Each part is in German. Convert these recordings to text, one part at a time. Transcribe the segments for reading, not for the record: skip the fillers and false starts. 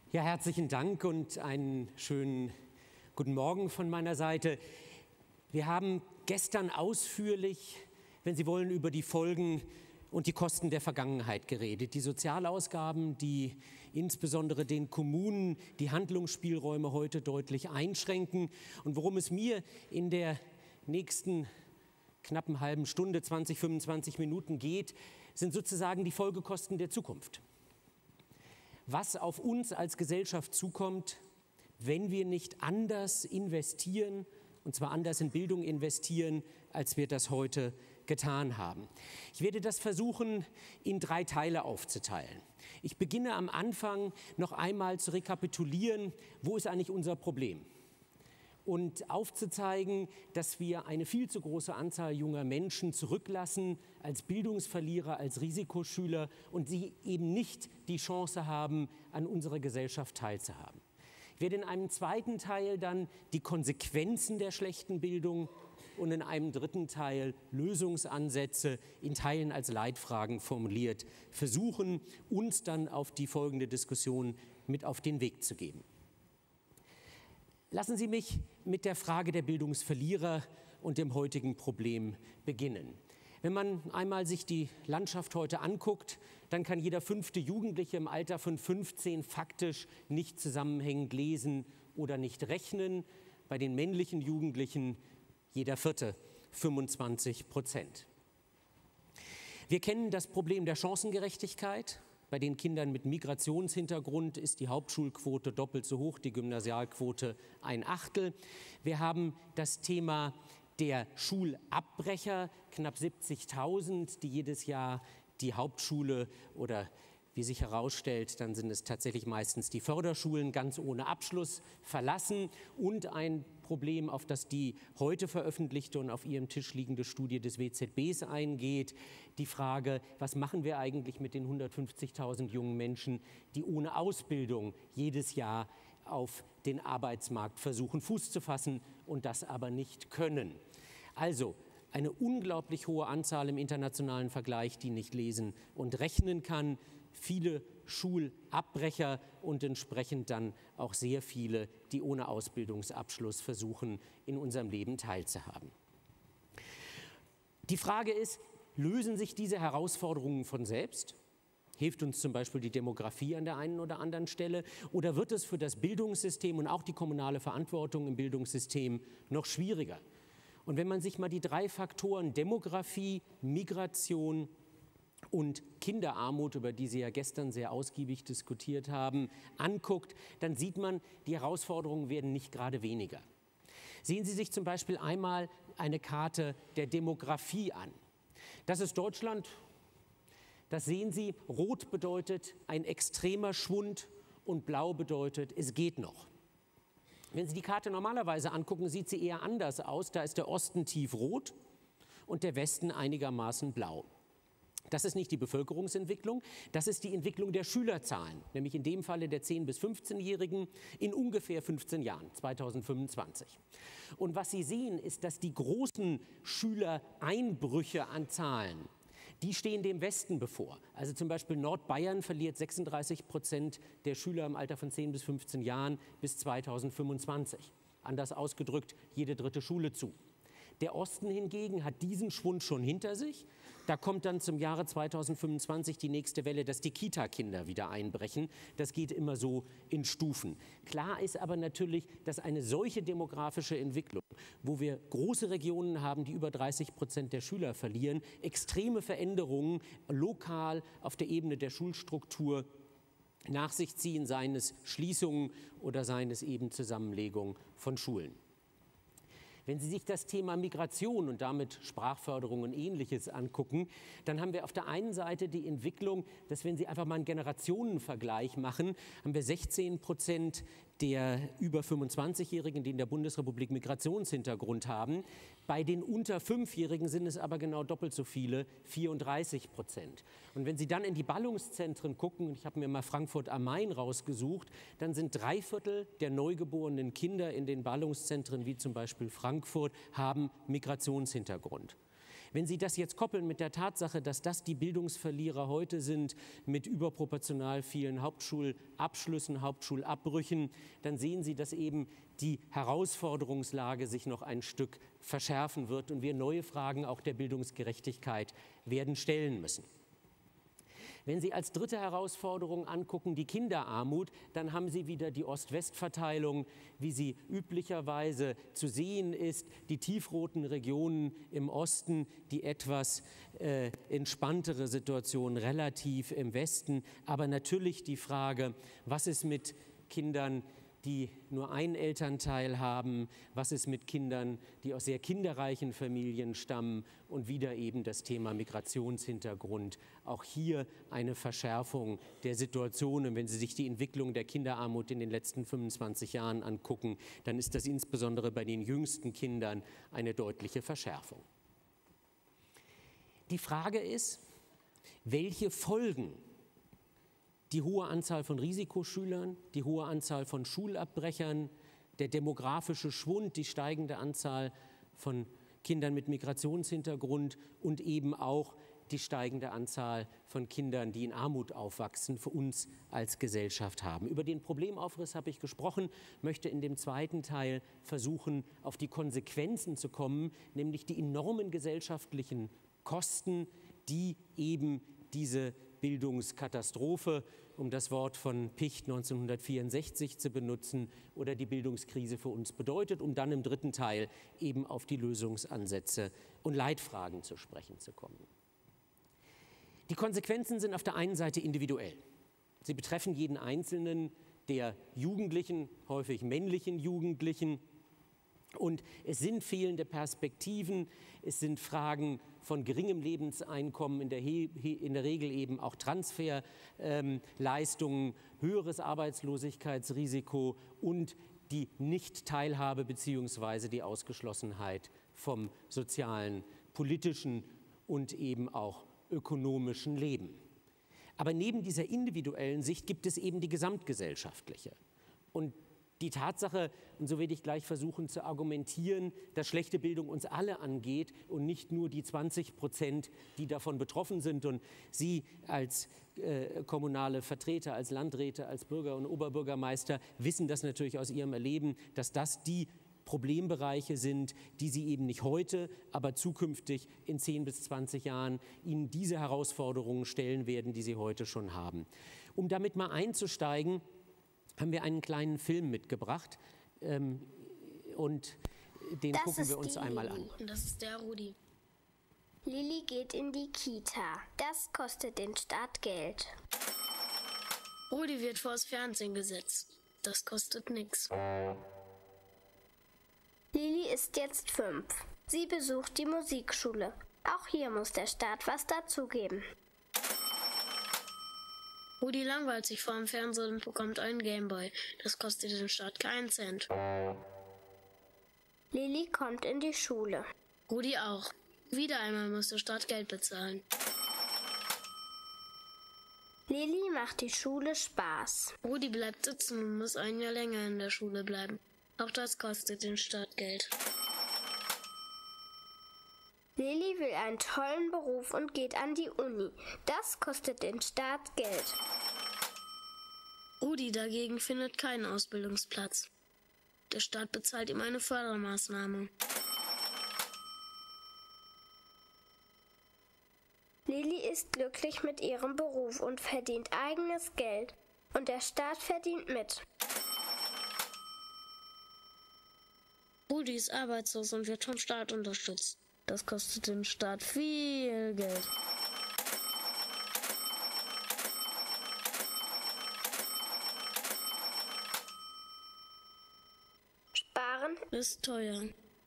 Ja, herzlichen Dank und einen schönen guten Morgen von meiner Seite. Wir haben gestern ausführlich, wenn Sie wollen, über die Folgen und die Kosten der Vergangenheit geredet. Die Sozialausgaben, die insbesondere den Kommunen die Handlungsspielräume heute deutlich einschränken. Und worum es mir in der nächsten knappen halben Stunde, 20, 25 Minuten geht, sind sozusagen die Folgekosten der Zukunft. Was auf uns als Gesellschaft zukommt, wenn wir nicht anders investieren, und zwar anders in Bildung investieren, als wir das heute getan haben. Ich werde das versuchen, in 3 Teile aufzuteilen. Ich beginne am Anfang noch einmal zu rekapitulieren, wo ist eigentlich unser Problem? Und aufzuzeigen, dass wir eine viel zu große Anzahl junger Menschen zurücklassen als Bildungsverlierer, als Risikoschüler und sie eben nicht die Chance haben, an unserer Gesellschaft teilzuhaben. Ich werde in einem zweiten Teil dann die Konsequenzen der schlechten Bildung und in einem dritten Teil Lösungsansätze, in Teilen als Leitfragen formuliert, versuchen, uns dann auf die folgende Diskussion mit auf den Weg zu geben. Lassen Sie mich mit der Frage der Bildungsverlierer und dem heutigen Problem beginnen. Wenn man einmal sich die Landschaft heute anguckt, dann kann jeder 5. Jugendliche im Alter von 15 faktisch nicht zusammenhängend lesen oder nicht rechnen. Bei den männlichen Jugendlichen jeder 4., 25%. Wir kennen das Problem der Chancengerechtigkeit. Bei den Kindern mit Migrationshintergrund ist die Hauptschulquote doppelt so hoch, die Gymnasialquote 1/8. Wir haben das Thema der Schulabbrecher, knapp 70.000, die jedes Jahr die Hauptschule oder wie sich herausstellt, dann sind es tatsächlich meistens die Förderschulen ganz ohne Abschluss verlassen. Und ein Problem, auf das die heute veröffentlichte und auf Ihrem Tisch liegende Studie des WZBs eingeht, die Frage, was machen wir eigentlich mit den 150.000 jungen Menschen, die ohne Ausbildung jedes Jahr auf den Arbeitsmarkt versuchen, Fuß zu fassen und das aber nicht können. Also eine unglaublich hohe Anzahl im internationalen Vergleich, die nicht lesen und rechnen kann, viele Schulabbrecher und entsprechend dann auch sehr viele, die ohne Ausbildungsabschluss versuchen, in unserem Leben teilzuhaben. Die Frage ist, lösen sich diese Herausforderungen von selbst? Hilft uns zum Beispiel die Demografie an der einen oder anderen Stelle? Oder wird es für das Bildungssystem und auch die kommunale Verantwortung im Bildungssystem noch schwieriger? Und wenn man sich mal die 3 Faktoren Demografie, Migration und Kinderarmut, über die Sie ja gestern sehr ausgiebig diskutiert haben, anguckt, dann sieht man, die Herausforderungen werden nicht gerade weniger. Sehen Sie sich zum Beispiel einmal eine Karte der Demografie an. Das ist Deutschland. Das sehen Sie, rot bedeutet ein extremer Schwund und blau bedeutet, es geht noch. Wenn Sie die Karte normalerweise angucken, sieht sie eher anders aus. Da ist der Osten tiefrot und der Westen einigermaßen blau. Das ist nicht die Bevölkerungsentwicklung, das ist die Entwicklung der Schülerzahlen, nämlich in dem Falle der 10- bis 15-Jährigen in ungefähr 15 Jahren, 2025. Und was Sie sehen, ist, dass die großen Schülereinbrüche an Zahlen, die stehen dem Westen bevor. Also zum Beispiel Nordbayern verliert 36% der Schüler im Alter von 10 bis 15 Jahren bis 2025. Anders ausgedrückt, jede 3. Schule zu. Der Osten hingegen hat diesen Schwund schon hinter sich. Da kommt dann zum Jahre 2025 die nächste Welle, dass die Kita-Kinder wieder einbrechen. Das geht immer so in Stufen. Klar ist aber natürlich, dass eine solche demografische Entwicklung, wo wir große Regionen haben, die über 30% der Schüler verlieren, extreme Veränderungen lokal auf der Ebene der Schulstruktur nach sich ziehen, seien es Schließungen oder seien es eben Zusammenlegung von Schulen. Wenn Sie sich das Thema Migration und damit Sprachförderung und Ähnliches angucken, dann haben wir auf der einen Seite die Entwicklung, dass wenn Sie einfach mal einen Generationenvergleich machen, haben wir 16% der über 25-Jährigen, die in der Bundesrepublik Migrationshintergrund haben. Bei den unter 5-Jährigen sind es aber genau doppelt so viele, 34%. Und wenn Sie dann in die Ballungszentren gucken, ich habe mir mal Frankfurt am Main rausgesucht, dann sind 3/4 der neugeborenen Kinder in den Ballungszentren, wie zum Beispiel Frankfurt, haben Migrationshintergrund. Wenn Sie das jetzt koppeln mit der Tatsache, dass das die Bildungsverlierer heute sind, mit überproportional vielen Hauptschulabschlüssen, Hauptschulabbrüchen, dann sehen Sie, dass eben die Herausforderungslage sich noch ein Stück verschärfen wird und wir neue Fragen auch der Bildungsgerechtigkeit werden stellen müssen. Wenn Sie als dritte Herausforderung angucken, die Kinderarmut, dann haben Sie wieder die Ost-West-Verteilung, wie sie üblicherweise zu sehen ist, die tiefroten Regionen im Osten, die etwas entspanntere Situation relativ im Westen, aber natürlich die Frage, was ist mit Kindern, die nur einen Elternteil haben, was ist mit Kindern, die aus sehr kinderreichen Familien stammen und wieder eben das Thema Migrationshintergrund. Auch hier eine Verschärfung der Situation. Und wenn Sie sich die Entwicklung der Kinderarmut in den letzten 25 Jahren angucken, dann ist das insbesondere bei den jüngsten Kindern eine deutliche Verschärfung. Die Frage ist, welche Folgen die hohe Anzahl von Risikoschülern, die hohe Anzahl von Schulabbrechern, der demografische Schwund, die steigende Anzahl von Kindern mit Migrationshintergrund und eben auch die steigende Anzahl von Kindern, die in Armut aufwachsen, für uns als Gesellschaft haben. Über den Problemaufriss habe ich gesprochen, möchte in dem zweiten Teil versuchen, auf die Konsequenzen zu kommen, nämlich die enormen gesellschaftlichen Kosten, die eben diese Bildungskatastrophe, um das Wort von Picht 1964 zu benutzen, oder die Bildungskrise für uns bedeutet, um dann im dritten Teil eben auf die Lösungsansätze und Leitfragen zu sprechen zu kommen. Die Konsequenzen sind auf der einen Seite individuell. Sie betreffen jeden Einzelnen der Jugendlichen, häufig männlichen Jugendlichen. Und es sind fehlende Perspektiven, es sind Fragen von geringem Lebenseinkommen, in der Regel eben auch Transferleistungen, höheres Arbeitslosigkeitsrisiko und die Nichtteilhabe bzw. die Ausgeschlossenheit vom sozialen, politischen und eben auch ökonomischen Leben. Aber neben dieser individuellen Sicht gibt es eben die gesamtgesellschaftliche. Und die Tatsache, und so werde ich gleich versuchen zu argumentieren, dass schlechte Bildung uns alle angeht und nicht nur die 20%, die davon betroffen sind. Und Sie als kommunale Vertreter, als Landräte, als Bürger und Oberbürgermeister wissen das natürlich aus Ihrem Erleben, dass das die Problembereiche sind, die Sie eben nicht heute, aber zukünftig in 10 bis 20 Jahren Ihnen diese Herausforderungen stellen werden, die Sie heute schon haben. Um damit mal einzusteigen, haben wir einen kleinen Film mitgebracht und den gucken wir uns einmal an. Das ist der Rudi. Lilly geht in die Kita. Das kostet den Staat Geld. Rudi wird vors Fernsehen gesetzt. Das kostet nichts. Lilly ist jetzt 5. Sie besucht die Musikschule. Auch hier muss der Staat was dazugeben. Rudi langweilt sich vor dem Fernseher und bekommt einen Gameboy. Das kostet den Staat keinen Cent. Lilly kommt in die Schule. Rudi auch. Wieder einmal muss der Staat Geld bezahlen. Lilly macht die Schule Spaß. Rudi bleibt sitzen und muss ein Jahr länger in der Schule bleiben. Auch das kostet den Staat Geld. Lilly will einen tollen Beruf und geht an die Uni. Das kostet den Staat Geld. Rudi dagegen findet keinen Ausbildungsplatz. Der Staat bezahlt ihm eine Fördermaßnahme. Lilly ist glücklich mit ihrem Beruf und verdient eigenes Geld. Und der Staat verdient mit. Rudi ist arbeitslos und wird vom Staat unterstützt. Das kostet den Staat viel Geld. Sparen ist teuer.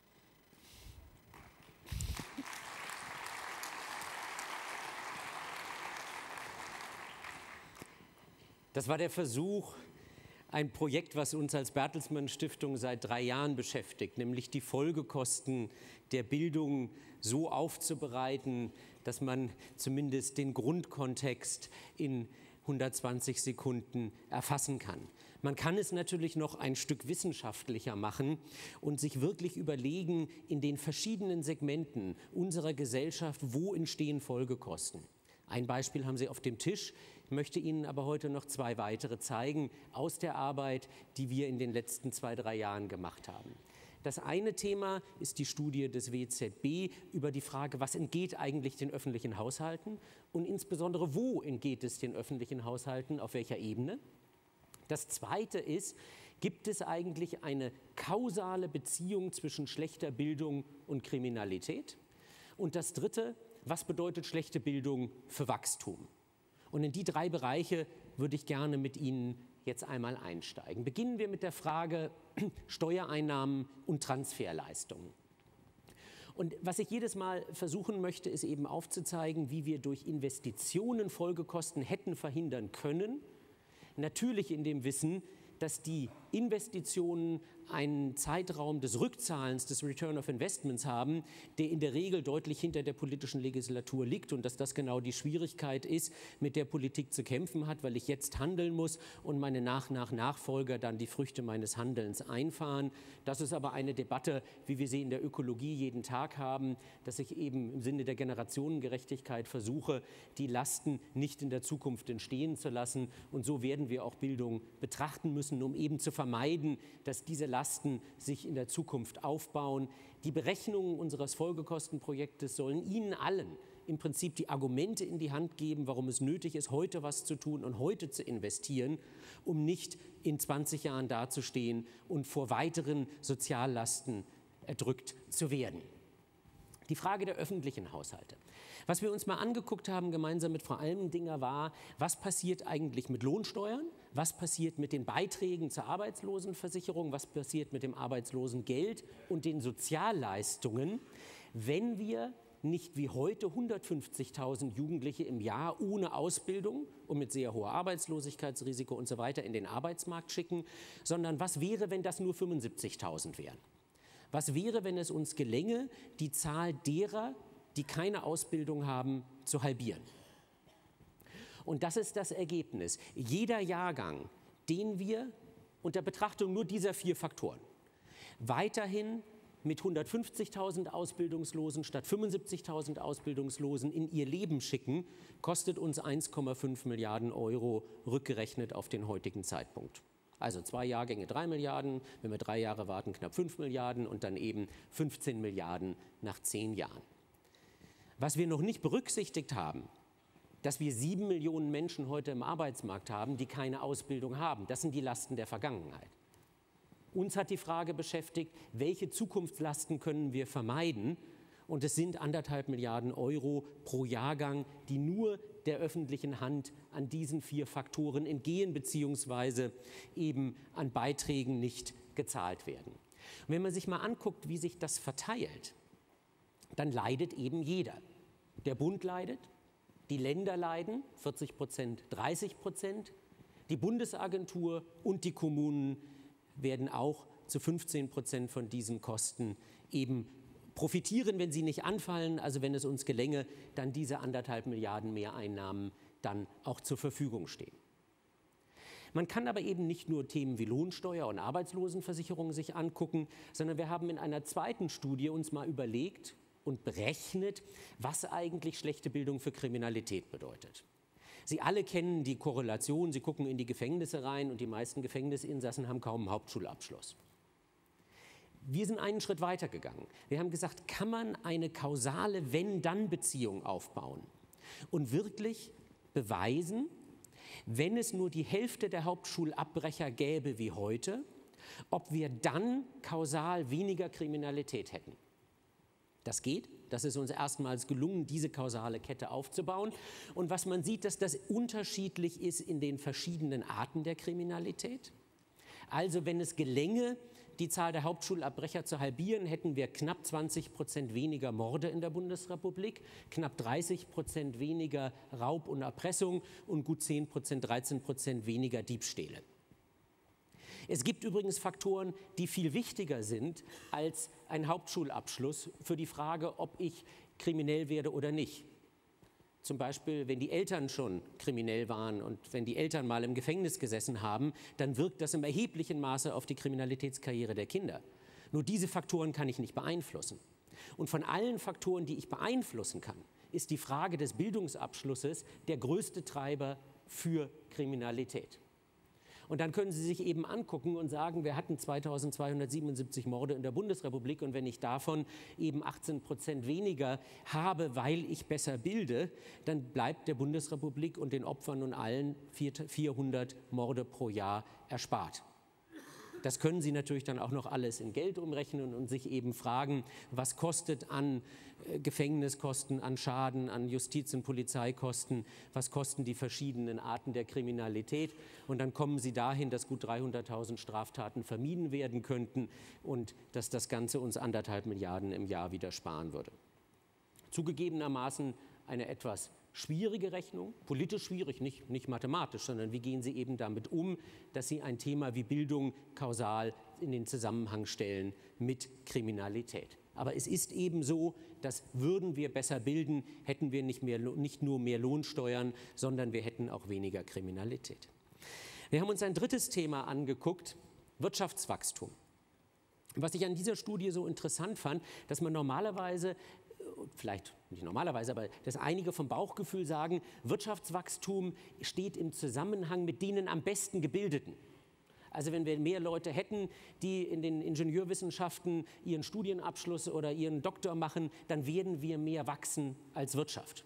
Das war der Versuch, ein Projekt, was uns als Bertelsmann Stiftung seit 3 Jahren beschäftigt, nämlich die Folgekosten der Bildung so aufzubereiten, dass man zumindest den Grundkontext in 120 Sekunden erfassen kann. Man kann es natürlich noch ein Stück wissenschaftlicher machen und sich wirklich überlegen, in den verschiedenen Segmenten unserer Gesellschaft, wo entstehen Folgekosten. Ein Beispiel haben Sie auf dem Tisch. Ich möchte Ihnen aber heute noch 2 weitere zeigen aus der Arbeit, die wir in den letzten 2, 3 Jahren gemacht haben. Das eine Thema ist die Studie des WZB über die Frage, was entgeht eigentlich den öffentlichen Haushalten und insbesondere, wo entgeht es den öffentlichen Haushalten, auf welcher Ebene. Das zweite ist, gibt es eigentlich eine kausale Beziehung zwischen schlechter Bildung und Kriminalität? Und das dritte, was bedeutet schlechte Bildung für Wachstum? Und in die 3 Bereiche würde ich gerne mit Ihnen jetzt einmal einsteigen. Beginnen wir mit der Frage Steuereinnahmen und Transferleistungen. Und was ich jedes Mal versuchen möchte, ist eben aufzuzeigen, wie wir durch Investitionen Folgekosten hätten verhindern können. Natürlich in dem Wissen, dass die Investitionen einen Zeitraum des Rückzahlens, des Return of Investments haben, der in der Regel deutlich hinter der politischen Legislatur liegt und dass das genau die Schwierigkeit ist, mit der Politik zu kämpfen hat, weil ich jetzt handeln muss und meine Nachfolger dann die Früchte meines Handelns einfahren. Das ist aber eine Debatte, wie wir sie in der Ökologie jeden Tag haben, dass ich eben im Sinne der Generationengerechtigkeit versuche, die Lasten nicht in der Zukunft entstehen zu lassen. Und so werden wir auch Bildung betrachten müssen, um eben zu vermeiden, dass diese Lasten sich in der Zukunft aufbauen. Die Berechnungen unseres Folgekostenprojektes sollen Ihnen allen im Prinzip die Argumente in die Hand geben, warum es nötig ist, heute was zu tun und heute zu investieren, um nicht in 20 Jahren dazustehen und vor weiteren Soziallasten erdrückt zu werden. Die Frage der öffentlichen Haushalte. Was wir uns mal angeguckt haben, gemeinsam mit Frau Almendinger, war, was passiert eigentlich mit Lohnsteuern, was passiert mit den Beiträgen zur Arbeitslosenversicherung, was passiert mit dem Arbeitslosengeld und den Sozialleistungen, wenn wir nicht wie heute 150.000 Jugendliche im Jahr ohne Ausbildung und mit sehr hohem Arbeitslosigkeitsrisiko und so weiter in den Arbeitsmarkt schicken, sondern was wäre, wenn das nur 75.000 wären? Was wäre, wenn es uns gelänge, die Zahl derer, die keine Ausbildung haben, zu halbieren? Und das ist das Ergebnis. Jeder Jahrgang, den wir unter Betrachtung nur dieser 4 Faktoren weiterhin mit 150.000 Ausbildungslosen statt 75.000 Ausbildungslosen in ihr Leben schicken, kostet uns 1,5 Milliarden Euro rückgerechnet auf den heutigen Zeitpunkt. Also 2 Jahrgänge 3 Milliarden, wenn wir 3 Jahre warten, knapp 5 Milliarden und dann eben 15 Milliarden nach 10 Jahren. Was wir noch nicht berücksichtigt haben, dass wir 7 Millionen Menschen heute im Arbeitsmarkt haben, die keine Ausbildung haben. Das sind die Lasten der Vergangenheit. Uns hat die Frage beschäftigt, welche Zukunftslasten können wir vermeiden? Und es sind 1,5 Milliarden Euro pro Jahrgang, die nur der öffentlichen Hand an diesen 4 Faktoren entgehen, beziehungsweise eben an Beiträgen nicht gezahlt werden. Und wenn man sich mal anguckt, wie sich das verteilt, dann leidet eben jeder. Der Bund leidet, die Länder leiden, 40%, 30%, die Bundesagentur und die Kommunen werden auch zu 15% von diesen Kosten eben profitieren, wenn sie nicht anfallen, also wenn es uns gelänge, dann diese 1,5 Milliarden Mehreinnahmen dann auch zur Verfügung stehen. Man kann aber eben nicht nur Themen wie Lohnsteuer und Arbeitslosenversicherung sich angucken, sondern wir haben in einer zweiten Studie uns mal überlegt und berechnet, was eigentlich schlechte Bildung für Kriminalität bedeutet. Sie alle kennen die Korrelation, Sie gucken in die Gefängnisse rein und die meisten Gefängnisinsassen haben kaum einen Hauptschulabschluss. Wir sind einen Schritt weiter gegangen. Wir haben gesagt, kann man eine kausale Wenn-Dann-Beziehung aufbauen und wirklich beweisen, wenn es nur die Hälfte der Hauptschulabbrecher gäbe wie heute, ob wir dann kausal weniger Kriminalität hätten. Das geht. Das ist uns erstmals gelungen, diese kausale Kette aufzubauen. Und was man sieht, dass das unterschiedlich ist in den verschiedenen Arten der Kriminalität. Also wenn es gelänge, die Zahl der Hauptschulabbrecher zu halbieren, hätten wir knapp 20% weniger Morde in der Bundesrepublik, knapp 30% weniger Raub und Erpressung und gut 10%, 13% weniger Diebstähle. Es gibt übrigens Faktoren, die viel wichtiger sind als ein Hauptschulabschluss für die Frage, ob ich kriminell werde oder nicht. Zum Beispiel, wenn die Eltern schon kriminell waren und wenn die Eltern mal im Gefängnis gesessen haben, dann wirkt das im erheblichen Maße auf die Kriminalitätskarriere der Kinder. Nur diese Faktoren kann ich nicht beeinflussen. Und von allen Faktoren, die ich beeinflussen kann, ist die Frage des Bildungsabschlusses der größte Treiber für Kriminalität. Und dann können Sie sich eben angucken und sagen, wir hatten 2277 Morde in der Bundesrepublik und wenn ich davon eben 18% weniger habe, weil ich besser bilde, dann bleibt der Bundesrepublik und den Opfern und allen 400 Morde pro Jahr erspart. Das können Sie natürlich dann auch noch alles in Geld umrechnen und sich eben fragen, was kostet an Gefängniskosten, an Schaden, an Justiz- und Polizeikosten, was kosten die verschiedenen Arten der Kriminalität. Und dann kommen Sie dahin, dass gut 300.000 Straftaten vermieden werden könnten und dass das Ganze uns 1,5 Milliarden im Jahr wieder sparen würde. Zugegebenermaßen eine etwas schwierige Rechnung, politisch schwierig, nicht mathematisch, sondern wie gehen Sie eben damit um, dass Sie ein Thema wie Bildung kausal in den Zusammenhang stellen mit Kriminalität. Aber es ist eben so, dass würden wir besser bilden, hätten wir nicht nur mehr Lohnsteuern, sondern wir hätten auch weniger Kriminalität. Wir haben uns ein drittes Thema angeguckt, Wirtschaftswachstum. Was ich an dieser Studie so interessant fand, dass man normalerweise, vielleicht nicht normalerweise, aber dass einige vom Bauchgefühl sagen, Wirtschaftswachstum steht im Zusammenhang mit denen am besten Gebildeten. Also wenn wir mehr Leute hätten, die in den Ingenieurwissenschaften ihren Studienabschluss oder ihren Doktor machen, dann werden wir mehr wachsen als Wirtschaft.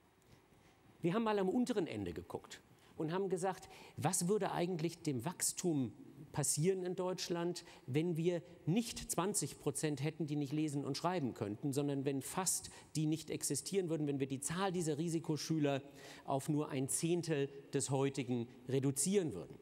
Wir haben mal am unteren Ende geguckt und haben gesagt, was würde eigentlich dem Wachstum passieren in Deutschland, wenn wir nicht 20% hätten, die nicht lesen und schreiben könnten, sondern wenn fast die nicht existieren würden, wenn wir die Zahl dieser Risikoschüler auf nur 1/10 des heutigen reduzieren würden.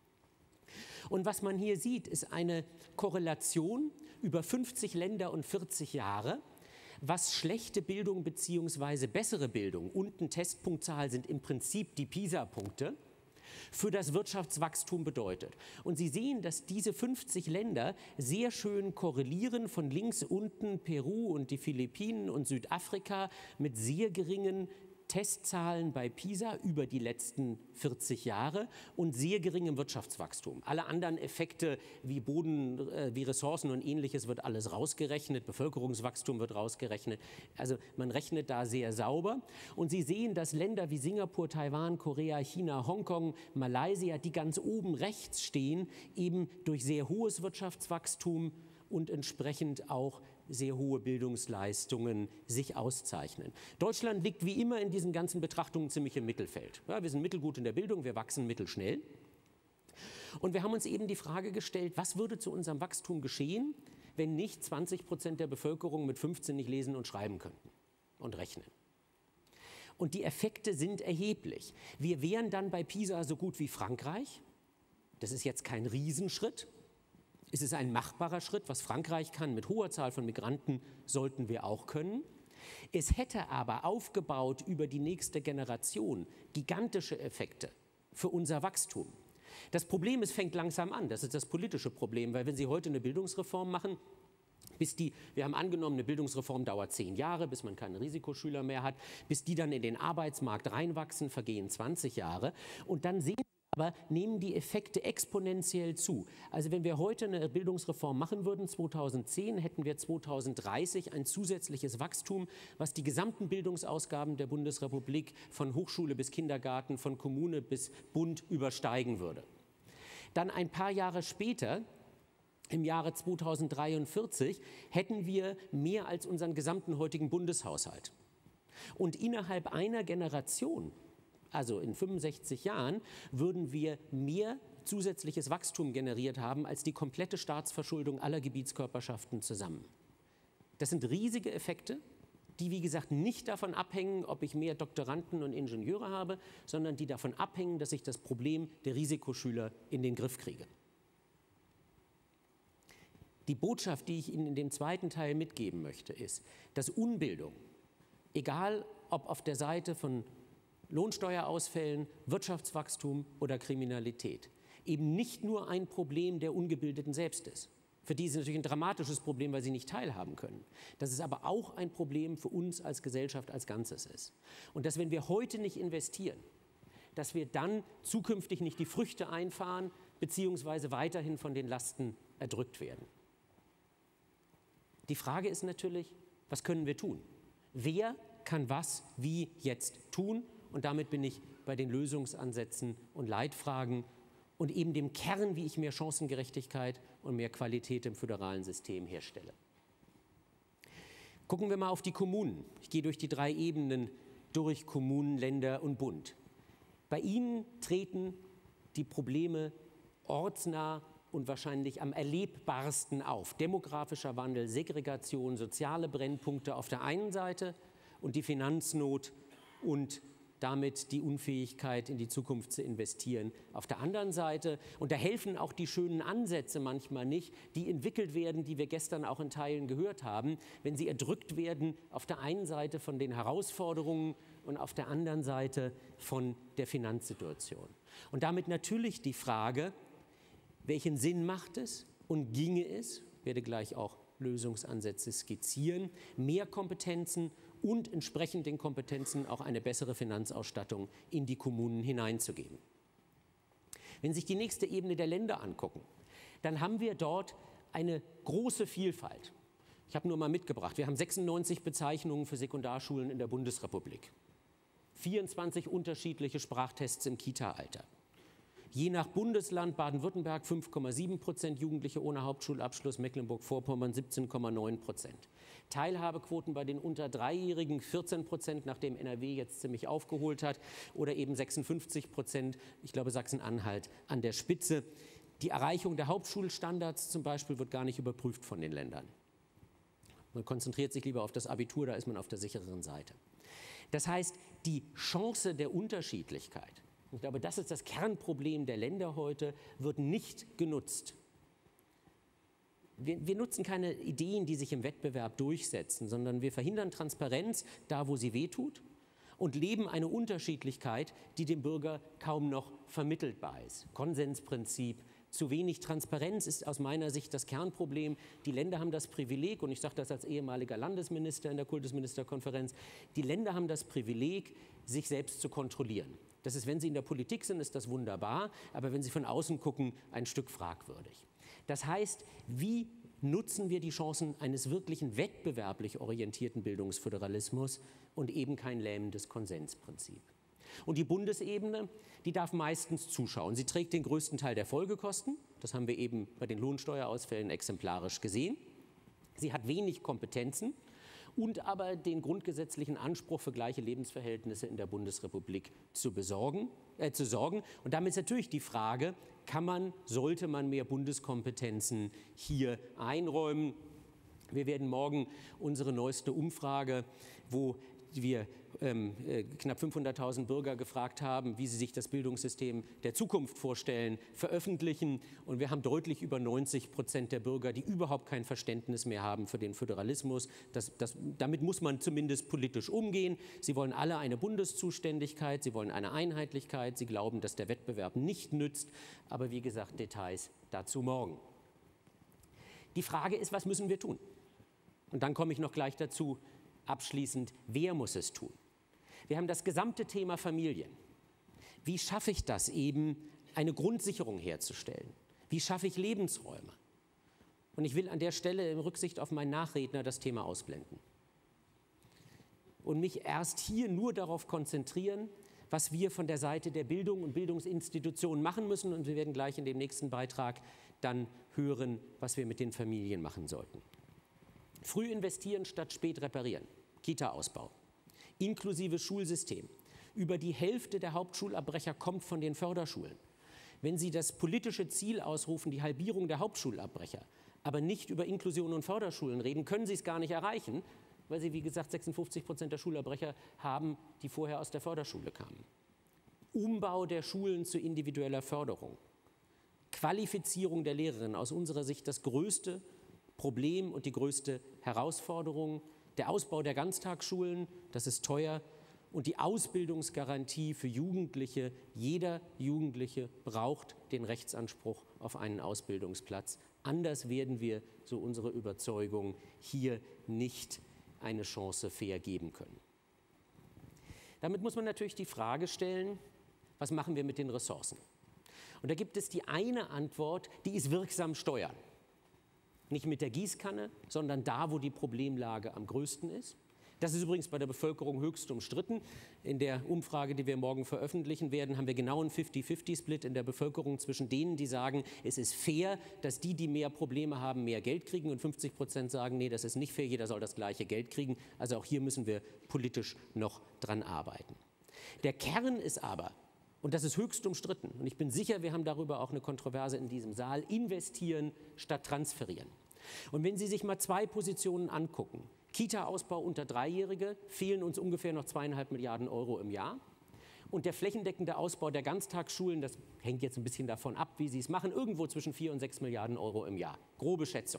Und was man hier sieht, ist eine Korrelation über 50 Länder und 40 Jahre, was schlechte Bildung bzw. bessere Bildung, unten Testpunktzahl sind im Prinzip die PISA-Punkte, für das Wirtschaftswachstum bedeutet. Und Sie sehen, dass diese 50 Länder sehr schön korrelieren, von links unten Peru und die Philippinen und Südafrika mit sehr geringen Testzahlen bei PISA über die letzten 40 Jahre und sehr geringem Wirtschaftswachstum. Alle anderen Effekte wie Boden, wie Ressourcen und Ähnliches wird alles rausgerechnet, Bevölkerungswachstum wird rausgerechnet. Also man rechnet da sehr sauber. Und Sie sehen, dass Länder wie Singapur, Taiwan, Korea, China, Hongkong, Malaysia, die ganz oben rechts stehen, eben durch sehr hohes Wirtschaftswachstum und entsprechend auch sehr hohe Bildungsleistungen sich auszeichnen. Deutschland liegt wie immer in diesen ganzen Betrachtungen ziemlich im Mittelfeld. Ja, wir sind mittelgut in der Bildung, wir wachsen mittelschnell. Und wir haben uns eben die Frage gestellt, was würde zu unserem Wachstum geschehen, wenn nicht 20% der Bevölkerung mit 15 nicht lesen und schreiben könnten und rechnen. Und die Effekte sind erheblich. Wir wären dann bei PISA so gut wie Frankreich. Das ist jetzt kein Riesenschritt. Es ist ein machbarer Schritt, was Frankreich kann mit hoher Zahl von Migranten, sollten wir auch können. Es hätte aber aufgebaut über die nächste Generation gigantische Effekte für unser Wachstum. Das Problem ist, es fängt langsam an, das ist das politische Problem, weil wenn Sie heute eine Bildungsreform machen, wir haben angenommen, eine Bildungsreform dauert 10 Jahre, bis man keine Risikoschüler mehr hat, bis die dann in den Arbeitsmarkt reinwachsen, vergehen 20 Jahre und dann sehen aber nehmen die Effekte exponentiell zu. Also wenn wir heute eine Bildungsreform machen würden, 2010, hätten wir 2030 ein zusätzliches Wachstum, was die gesamten Bildungsausgaben der Bundesrepublik von Hochschule bis Kindergarten, von Kommune bis Bund übersteigen würde. Dann ein paar Jahre später, im Jahre 2043, hätten wir mehr als unseren gesamten heutigen Bundeshaushalt. Und innerhalb einer Generation, also in 65 Jahren, würden wir mehr zusätzliches Wachstum generiert haben als die komplette Staatsverschuldung aller Gebietskörperschaften zusammen. Das sind riesige Effekte, die, wie gesagt, nicht davon abhängen, ob ich mehr Doktoranden und Ingenieure habe, sondern die davon abhängen, dass ich das Problem der Risikoschüler in den Griff kriege. Die Botschaft, die ich Ihnen in dem zweiten Teil mitgeben möchte, ist, dass Unbildung, egal ob auf der Seite von Lohnsteuerausfällen, Wirtschaftswachstum oder Kriminalität, eben nicht nur ein Problem der Ungebildeten selbst ist, Für die ist es natürlich ein dramatisches Problem, weil sie nicht teilhaben können. Dass es aber auch ein Problem für uns als Gesellschaft als Ganzes ist. Und dass, wenn wir heute nicht investieren, dass wir dann zukünftig nicht die Früchte einfahren, beziehungsweise weiterhin von den Lasten erdrückt werden. Die Frage ist natürlich, was können wir tun? Wer kann was wie jetzt tun? Und damit bin ich bei den Lösungsansätzen und Leitfragen und eben dem Kern, wie ich mehr Chancengerechtigkeit und mehr Qualität im föderalen System herstelle. Gucken wir mal auf die Kommunen. Ich gehe durch die 3 Ebenen durch: Kommunen, Länder und Bund. Bei ihnen treten die Probleme ortsnah und wahrscheinlich am erlebbarsten auf. Demografischer Wandel, Segregation, soziale Brennpunkte auf der einen Seite und die Finanznot und damit die Unfähigkeit, in die Zukunft zu investieren, auf der anderen Seite. Und da helfen auch die schönen Ansätze manchmal nicht, die entwickelt werden, die wir gestern auch in Teilen gehört haben, wenn sie erdrückt werden, auf der einen Seite von den Herausforderungen und auf der anderen Seite von der Finanzsituation. Und damit natürlich die Frage, welchen Sinn macht es und ginge es, ich werde gleich auch Lösungsansätze skizzieren, mehr Kompetenzen und entsprechend den Kompetenzen auch eine bessere Finanzausstattung in die Kommunen hineinzugeben. Wenn Sie sich die nächste Ebene der Länder angucken, dann haben wir dort eine große Vielfalt. Ich habe nur mal mitgebracht, wir haben 96 Bezeichnungen für Sekundarschulen in der Bundesrepublik, 24 unterschiedliche Sprachtests im Kita-Alter. Je nach Bundesland: Baden-Württemberg 5,7% Jugendliche ohne Hauptschulabschluss, Mecklenburg-Vorpommern 17,9%. Teilhabequoten bei den unter 3-Jährigen 14%, nachdem NRW jetzt ziemlich aufgeholt hat, oder eben 56%, ich glaube Sachsen-Anhalt an der Spitze. Die Erreichung der Hauptschulstandards zum Beispiel wird gar nicht überprüft von den Ländern. Man konzentriert sich lieber auf das Abitur, da ist man auf der sichereren Seite. Das heißt, die Chance der Unterschiedlichkeit, ich glaube, das ist das Kernproblem der Länder heute, wird nicht genutzt. Wir nutzen keine Ideen, die sich im Wettbewerb durchsetzen, sondern wir verhindern Transparenz da, wo sie wehtut, und leben eine Unterschiedlichkeit, die dem Bürger kaum noch vermittelbar ist. Konsensprinzip, zu wenig Transparenz ist aus meiner Sicht das Kernproblem. Die Länder haben das Privileg, und ich sage das als ehemaliger Landesminister in der Kultusministerkonferenz, die Länder haben das Privileg, sich selbst zu kontrollieren. Das ist, wenn sie in der Politik sind, ist das wunderbar, aber wenn sie von außen gucken, ein Stück fragwürdig. Das heißt, wie nutzen wir die Chancen eines wirklichen wettbewerblich orientierten Bildungsföderalismus und eben kein lähmendes Konsensprinzip? Und die Bundesebene, die darf meistens zuschauen. Sie trägt den größten Teil der Folgekosten. Das haben wir eben bei den Lohnsteuerausfällen exemplarisch gesehen. Sie hat wenig Kompetenzen und aber den grundgesetzlichen Anspruch für gleiche Lebensverhältnisse in der Bundesrepublik zu sorgen. Und damit ist natürlich die Frage, sollte man mehr Bundeskompetenzen hier einräumen? Wir werden morgen unsere neueste Umfrage, wo wir knapp 500.000 Bürger gefragt haben, wie sie sich das Bildungssystem der Zukunft vorstellen, veröffentlichen. Und wir haben deutlich über 90% der Bürger, die überhaupt kein Verständnis mehr haben für den Föderalismus. Damit muss man zumindest politisch umgehen. Sie wollen alle eine Bundeszuständigkeit, sie wollen eine Einheitlichkeit, sie glauben, dass der Wettbewerb nicht nützt. Aber wie gesagt, Details dazu morgen. Die Frage ist, was müssen wir tun? Und dann komme ich noch gleich dazu, abschließend, wer muss es tun? Wir haben das gesamte Thema Familien. Wie schaffe ich das eben, eine Grundsicherung herzustellen? Wie schaffe ich Lebensräume? Und ich will an der Stelle in Rücksicht auf meinen Nachredner das Thema ausblenden und mich erst hier nur darauf konzentrieren, was wir von der Seite der Bildung und Bildungsinstitutionen machen müssen. Und wir werden gleich in dem nächsten Beitrag dann hören, was wir mit den Familien machen sollten. Früh investieren statt spät reparieren. Kita-Ausbau. Inklusive Schulsystem. Über die Hälfte der Hauptschulabbrecher kommt von den Förderschulen. Wenn Sie das politische Ziel ausrufen, die Halbierung der Hauptschulabbrecher, aber nicht über Inklusion und Förderschulen reden, können Sie es gar nicht erreichen, weil Sie, wie gesagt, 56% der Schulabbrecher haben, die vorher aus der Förderschule kamen. Umbau der Schulen zu individueller Förderung. Qualifizierung der Lehrerinnen, aus unserer Sicht das größte Problem und die größte Herausforderung. Der Ausbau der Ganztagsschulen, das ist teuer. Und die Ausbildungsgarantie für Jugendliche. Jeder Jugendliche braucht den Rechtsanspruch auf einen Ausbildungsplatz. Anders werden wir, so unsere Überzeugung, hier nicht eine Chance fair geben können. Damit muss man natürlich die Frage stellen, was machen wir mit den Ressourcen? Und da gibt es die eine Antwort, die ist wirksam steuern. Nicht mit der Gießkanne, sondern da, wo die Problemlage am größten ist. Das ist übrigens bei der Bevölkerung höchst umstritten. In der Umfrage, die wir morgen veröffentlichen werden, haben wir genau einen 50-50-Split in der Bevölkerung zwischen denen, die sagen, es ist fair, dass die, die mehr Probleme haben, mehr Geld kriegen, und 50% sagen, nee, das ist nicht fair, jeder soll das gleiche Geld kriegen. Also auch hier müssen wir politisch noch dran arbeiten. Der Kern ist aber, und das ist höchst umstritten, und ich bin sicher, wir haben darüber auch eine Kontroverse in diesem Saal, investieren statt transferieren. Und wenn Sie sich mal zwei Positionen angucken, Kita-Ausbau unter Dreijährige, fehlen uns ungefähr noch 2,5 Milliarden Euro im Jahr. Und der flächendeckende Ausbau der Ganztagsschulen, das hängt jetzt ein bisschen davon ab, wie Sie es machen, irgendwo zwischen 4 und 6 Milliarden Euro im Jahr. Grobe Schätzung.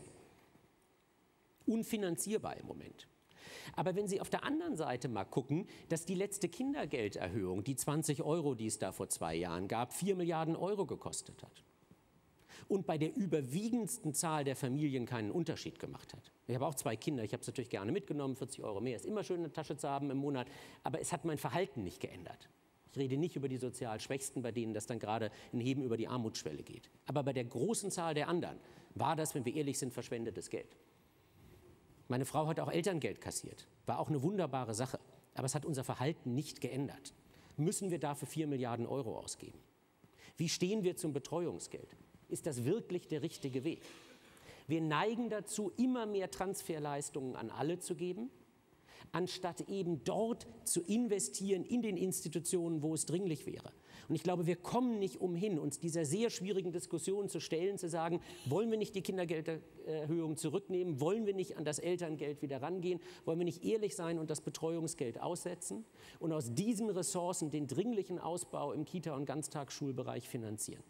Unfinanzierbar im Moment. Aber wenn Sie auf der anderen Seite mal gucken, dass die letzte Kindergelderhöhung, die 20 Euro, die es da vor 2 Jahren gab, 4 Milliarden Euro gekostet hat. Und bei der überwiegendsten Zahl der Familien keinen Unterschied gemacht hat. Ich habe auch 2 Kinder, ich habe es natürlich gerne mitgenommen, 40 Euro mehr ist immer schön in der Tasche zu haben im Monat, aber es hat mein Verhalten nicht geändert. Ich rede nicht über die sozial Schwächsten, bei denen das dann gerade ein Heben über die Armutsschwelle geht. Aber bei der großen Zahl der anderen war das, wenn wir ehrlich sind, verschwendetes Geld. Meine Frau hat auch Elterngeld kassiert, war auch eine wunderbare Sache, aber es hat unser Verhalten nicht geändert. Müssen wir dafür 4 Milliarden Euro ausgeben? Wie stehen wir zum Betreuungsgeld? Ist das wirklich der richtige Weg? Wir neigen dazu, immer mehr Transferleistungen an alle zu geben, anstatt eben dort zu investieren in den Institutionen, wo es dringlich wäre. Und ich glaube, wir kommen nicht umhin, uns dieser sehr schwierigen Diskussion zu stellen, zu sagen, wollen wir nicht die Kindergelderhöhung zurücknehmen, wollen wir nicht an das Elterngeld wieder rangehen, wollen wir nicht ehrlich sein und das Betreuungsgeld aussetzen und aus diesen Ressourcen den dringlichen Ausbau im Kita- und Ganztagsschulbereich finanzieren.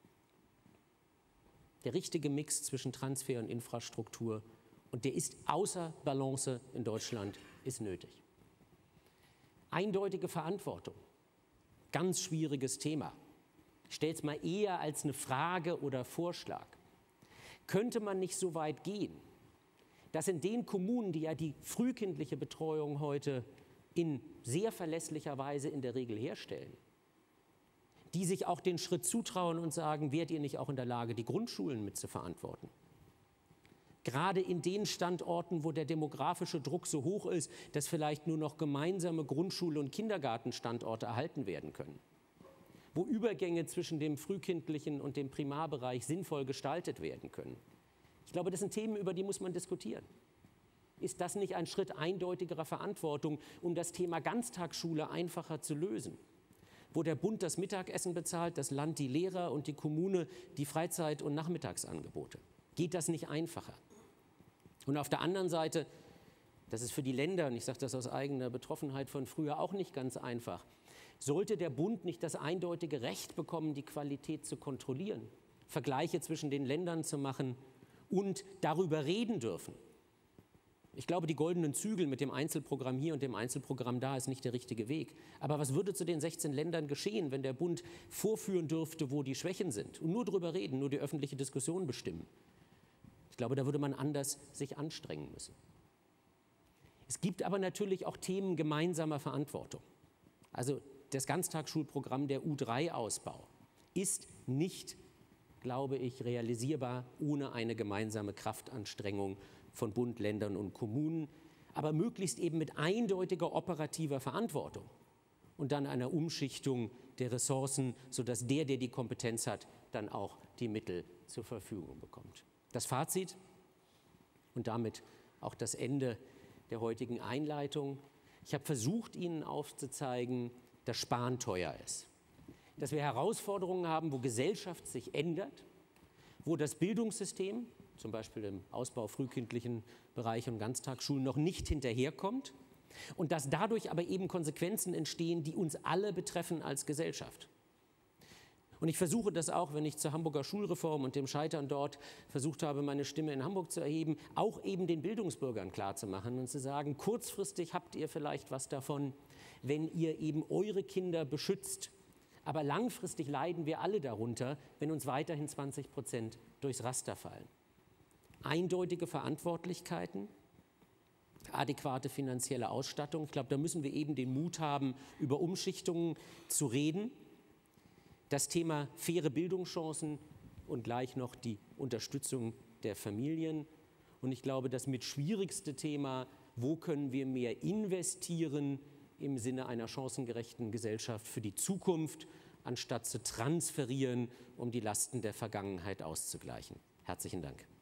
Der richtige Mix zwischen Transfer und Infrastruktur, und der ist außer Balance in Deutschland, ist nötig. Eindeutige Verantwortung, ganz schwieriges Thema. Ich stelle es mal eher als eine Frage oder Vorschlag. Könnte man nicht so weit gehen, dass in den Kommunen, die ja die frühkindliche Betreuung heute in sehr verlässlicher Weise in der Regel herstellen, die sich auch den Schritt zutrauen und sagen, wärt ihr nicht auch in der Lage, die Grundschulen mit zu verantworten? Gerade in den Standorten, wo der demografische Druck so hoch ist, dass vielleicht nur noch gemeinsame Grundschule- und Kindergartenstandorte erhalten werden können. Wo Übergänge zwischen dem frühkindlichen und dem Primarbereich sinnvoll gestaltet werden können. Ich glaube, das sind Themen, über die muss man diskutieren. Ist das nicht ein Schritt eindeutigerer Verantwortung, um das Thema Ganztagsschule einfacher zu lösen? Wo der Bund das Mittagessen bezahlt, das Land die Lehrer und die Kommune die Freizeit- und Nachmittagsangebote. Geht das nicht einfacher? Und auf der anderen Seite, das ist für die Länder, und ich sage das aus eigener Betroffenheit von früher, auch nicht ganz einfach, sollte der Bund nicht das eindeutige Recht bekommen, die Qualität zu kontrollieren, Vergleiche zwischen den Ländern zu machen und darüber reden dürfen? Ich glaube, die goldenen Zügel mit dem Einzelprogramm hier und dem Einzelprogramm da ist nicht der richtige Weg. Aber was würde zu den 16 Ländern geschehen, wenn der Bund vorführen dürfte, wo die Schwächen sind und nur darüber reden, nur die öffentliche Diskussion bestimmen? Ich glaube, da würde man anders sich anstrengen müssen. Es gibt aber natürlich auch Themen gemeinsamer Verantwortung. Also das Ganztagsschulprogramm, der U3-Ausbau, ist nicht, glaube ich, realisierbar ohne eine gemeinsame Kraftanstrengung von Bund, Ländern und Kommunen, aber möglichst eben mit eindeutiger operativer Verantwortung und dann einer Umschichtung der Ressourcen, sodass der die Kompetenz hat, dann auch die Mittel zur Verfügung bekommt. Das Fazit und damit auch das Ende der heutigen Einleitung. Ich habe versucht, Ihnen aufzuzeigen, dass Sparen teuer ist, dass wir Herausforderungen haben, wo Gesellschaft sich ändert, wo das Bildungssystem, zum Beispiel im Ausbau frühkindlichen Bereich und Ganztagsschulen, noch nicht hinterherkommt und dass dadurch aber eben Konsequenzen entstehen, die uns alle betreffen als Gesellschaft. Und ich versuche das auch, wenn ich zur Hamburger Schulreform und dem Scheitern dort versucht habe, meine Stimme in Hamburg zu erheben, auch eben den Bildungsbürgern klarzumachen und zu sagen, kurzfristig habt ihr vielleicht was davon, wenn ihr eben eure Kinder beschützt. Aber langfristig leiden wir alle darunter, wenn uns weiterhin 20% durchs Raster fallen. eindeutige Verantwortlichkeiten, adäquate finanzielle Ausstattung. Ich glaube, da müssen wir eben den Mut haben, über Umschichtungen zu reden. Das Thema faire Bildungschancen und gleich noch die Unterstützung der Familien. Und ich glaube, das mit schwierigste Thema, wo können wir mehr investieren im Sinne einer chancengerechten Gesellschaft für die Zukunft, anstatt zu transferieren, um die Lasten der Vergangenheit auszugleichen. Herzlichen Dank.